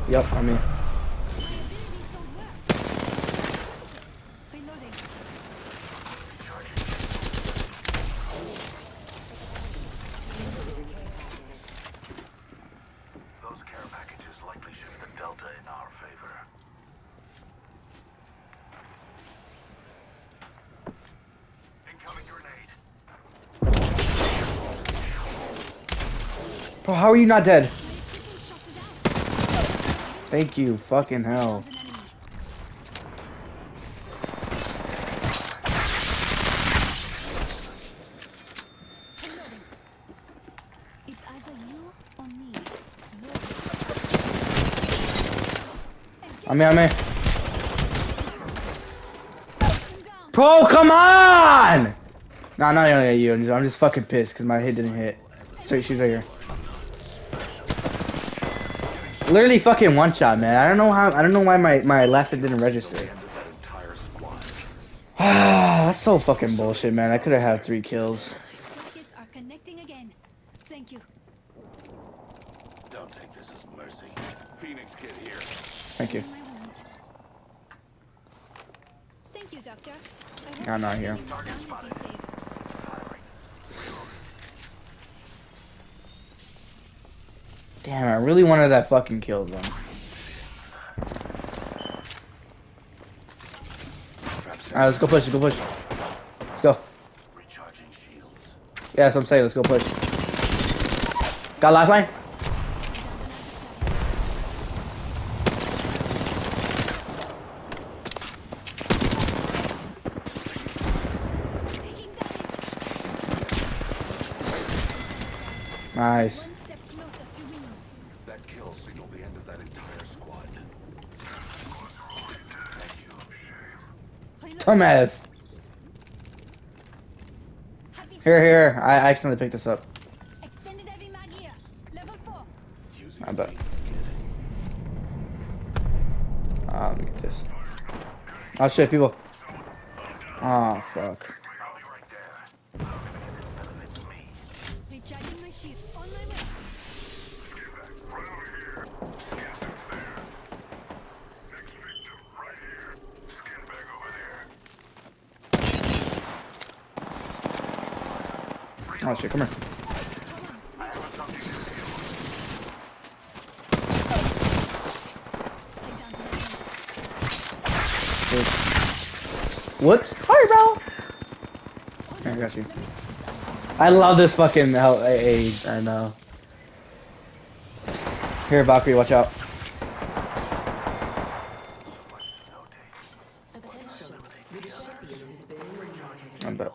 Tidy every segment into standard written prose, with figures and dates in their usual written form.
Yep, I'm in. Those care packages likely shift the delta in our favor. Incoming grenade. Bro, how are you not dead? Thank you, fucking hell. It's either you or me. I'm in. Bro, come on! Nah, not only you. I'm just fucking pissed because my hit didn't hit. So she's right here. Literally fucking one shot, man. I don't know how. I don't know why my last hit didn't register. That's so fucking bullshit, man. I could have had 3 kills. Circuits are connecting again. Thank you. Don't take this as mercy. Phoenix Kid here. Thank you. My wounds. Thank you, doctor. I'm not here. Target spotted. Damn, I really wanted that fucking kill, though. Alright, let's go push. Let's go push. Let's go. Recharging shields. Yeah, that's what I'm saying. Let's go push. Got lifeline? Taking damage. Nice. One step closer to winning. That kill signaled the end of that entire squad. Thank you. Reload. Dumbass. Happy to Here. I accidentally picked this up. extended heavy mag here. Level 4. Using I bet. Phoenix Kid. Let me get this. Oh shit, people. Oh fuck. Recharging my shield. On my way. Oh shit, come here. Whoops. Sorry, bro. I got you. I love this fucking age. I know. Here, Valkyrie, watch out. I bet.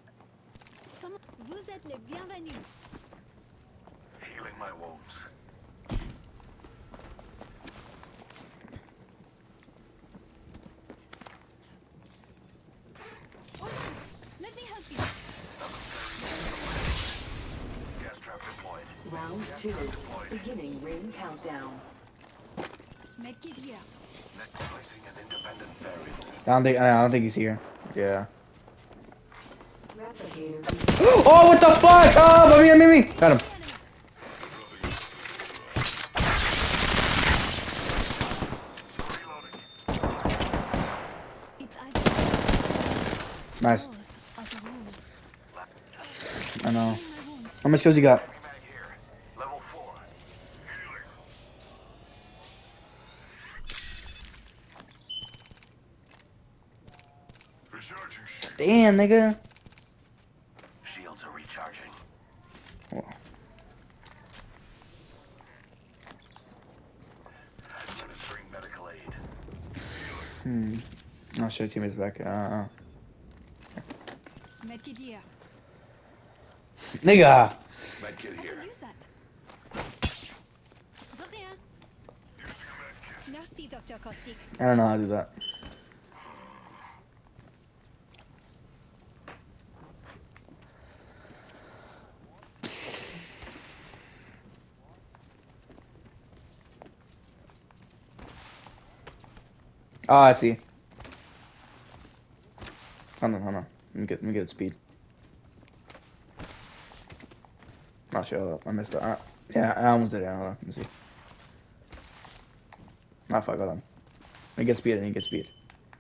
Vous êtes les bienvenus. Healing my wounds. Let me help you. Gas trap deployed. Round 2. Beginning ring countdown. Medkit here. Next placing an independent variable. I don't think he's here. Yeah. Replicator. Oh, what the fuck? Oh, me. Got him. It's either Nice. those or the rules. I know. My wounds. How much kills you got? Mag here. Level 4. Healing. Recharging. Damn, nigga. Shields are recharging. Administering medical aid. Oh shit, teammates back. Medkit here. Nigga. Medkit I here. can use that. De rien. Merci, Dr. Caustic. I don't know how to do that. Oh, I see. Hold on. Let me get its speed. Oh shit, hold up. I missed that. Yeah, I almost did it. Hold on. Let me see. Ah, fuck, hold on. Let me get speed, let me get speed.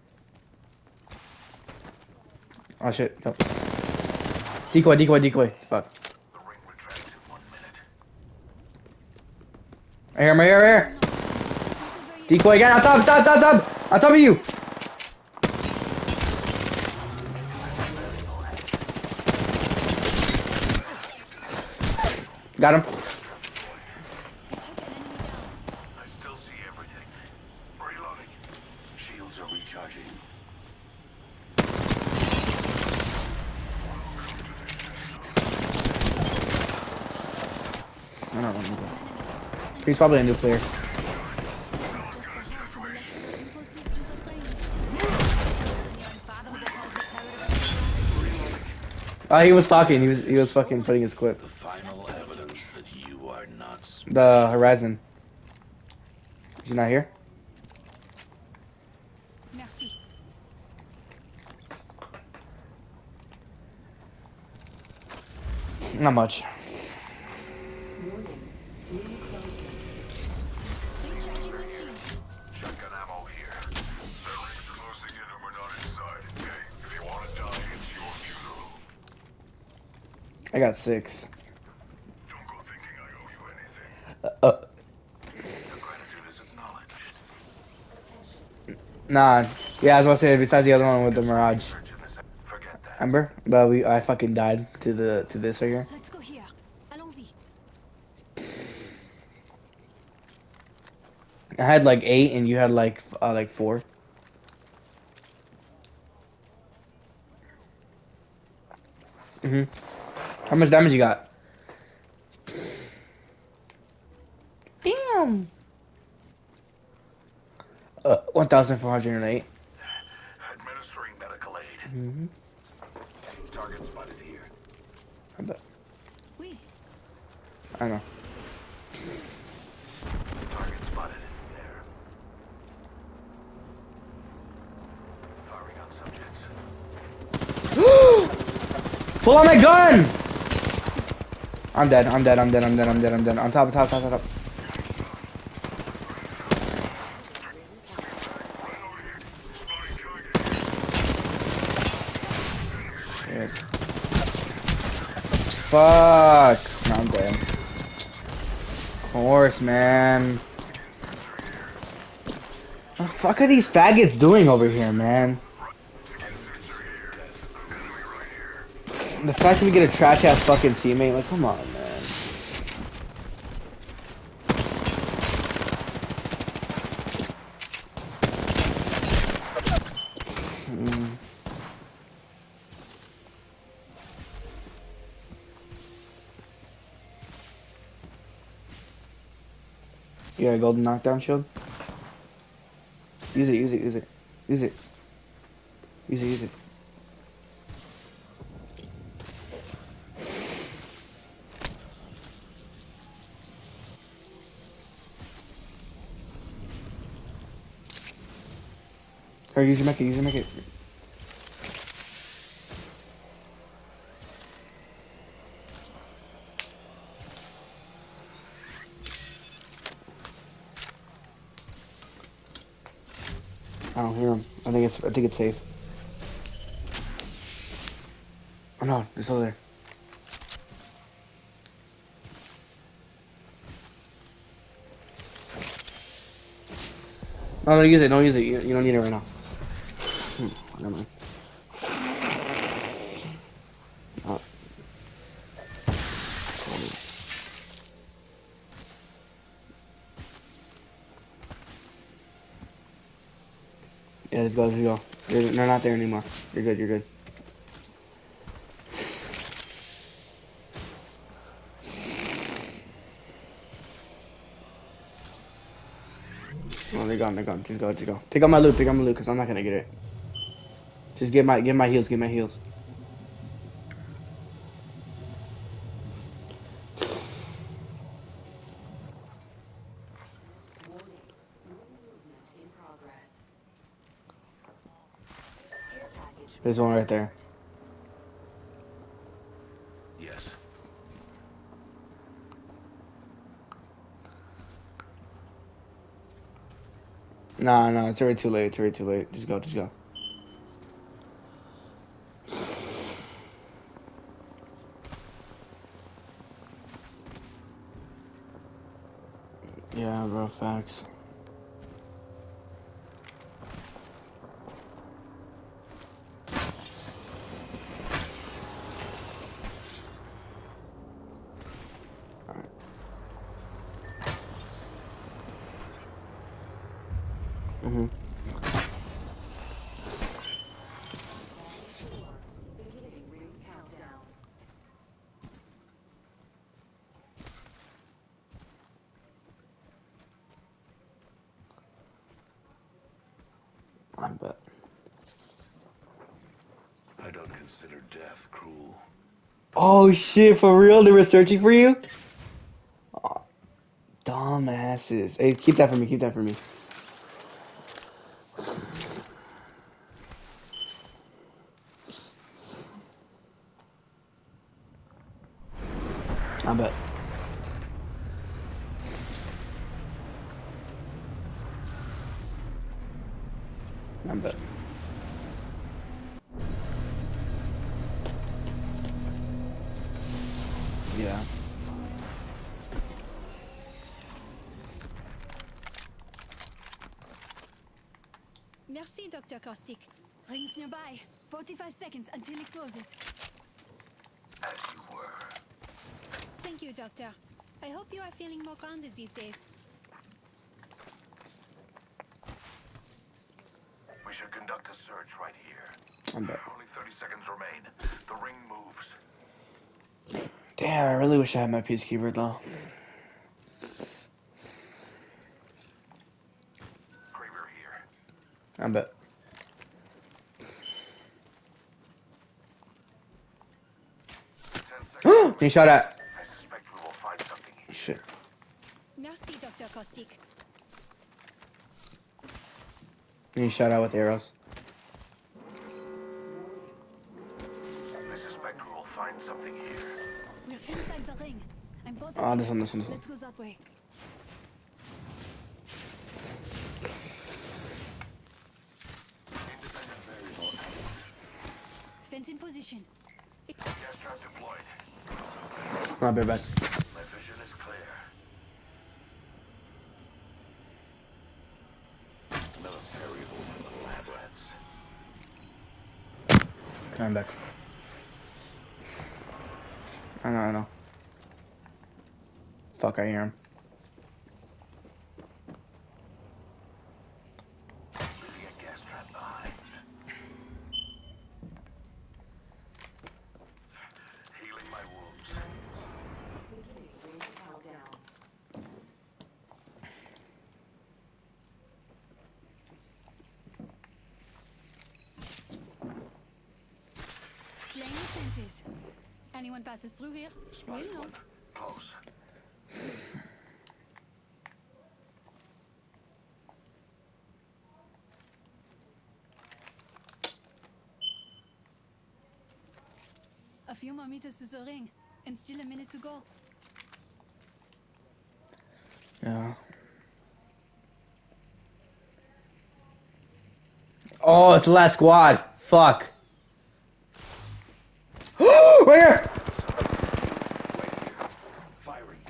Oh shit, no. Decoy, decoy, decoy. Fuck. The ring retracts in 1 minute. Right here, right here, right here. Decoy again, on top, top, top, top! On top of you! Got him. I still see everything. Reloading. Shields are recharging. I don't know. He's probably a new player. He was talking. He was fucking putting his clip. The final evidence that you are not The Horizon. Is he not here? Merci. Not much. Recharging my shield. shotgun ammo here. The ring's closing in and we're not inside. Okay, if you want to die, it's your funeral. I got 6. Don't go thinking I owe you anything. Your gratitude is acknowledged. Nah. Yeah, I was about to say, besides the other one with the Mirage. Forget that. Remember? But I fucking died to this right here. Let's go here. Allons-y. I had like 8 and you had like 4. How much damage you got? Damn. 1,408. Administering medical aid. Mm-hmm. Target spotted here. I bet. Oui. I know. Target spotted there. Firing on subjects. Pull on my gun! I'm dead. I'm dead. I'm dead. I'm dead. I'm dead. I'm dead. On top, top, top, top, top. Shit. Fuck. No, I'm dead. Of course, man. What the fuck are these faggots doing over here, man? The fact that we get a trash ass fucking teammate, like, come on, man. You got a golden knockdown shield? Use it, use it, use it. Use it. Use it, use it. Or use your mecha, use your mecha. I don't hear him. I think it's safe. Oh no, it's still there. No, don't use it, don't use it. You don't need it right now. Never mind. Oh. Yeah, let's go, let's go. They're not there anymore. You're good, you're good. Oh, they're gone, they're gone. Just go, just go. Pick up my loot, because I'm not gonna get it. Just get my heals, get my heals. There's one right there. Yes. Nah, no, it's already too late. It's already too late. Just go, just go. Yeah, bro, facts. Alright. Mm-hmm. Beginning ring countdown. I bet. I don't consider death cruel. Oh shit, for real? They were searching for you? Oh, dumbasses. Hey, keep that for me, keep that for me. I bet. I bet. Yeah. Merci, Dr. Caustic. Rings nearby. 45 seconds until it closes. As you were. Thank you, Doctor. I hope you are feeling more grounded these days. We should conduct a search right here. I bet. Only 30 seconds remain. The ring moves. Damn, I really wish I had my peacekeeper though. Kraber here. I bet. 10 seconds. He shot at. I suspect we will find something here. Shit. Merci, Dr. Caustic. He shot out with arrows. I suspect we will find something here. We're inside the ring. I'm positive. Oh, this one. Let's go that way. Independent variable active. Fence in position. Gas trap deployed. My bad, bad. My vision is clear. Another variable for the lab rats. Coming back. I know. Fuck, I hear him. Leaving a gas trap behind. Healing my wounds. Beginning ring countdown. Playing with fences. Anyone passes through here? Spotted We'll know. one. Close. A few more meters to the ring, and still a minute to go. Yeah. Oh, it's the last squad. Fuck. Right here. Right here. Firing.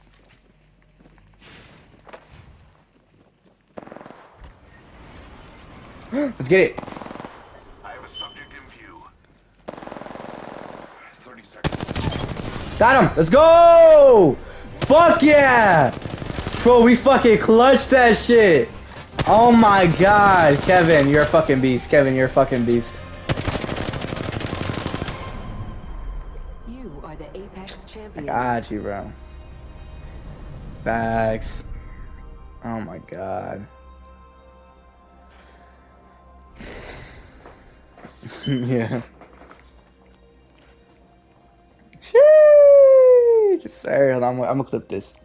Let's get it. I have a subject in view. 30 seconds. Got him. Let's go. Fuck yeah. Bro, we fucking clutched that shit. Oh my god. Kevin, you're a fucking beast. Kevin, you're a fucking beast. You are the Apex I champions. got you, bro. Facts. Oh my god. Yeah. Sheesh. Sorry, hold on, I'm gonna clip this.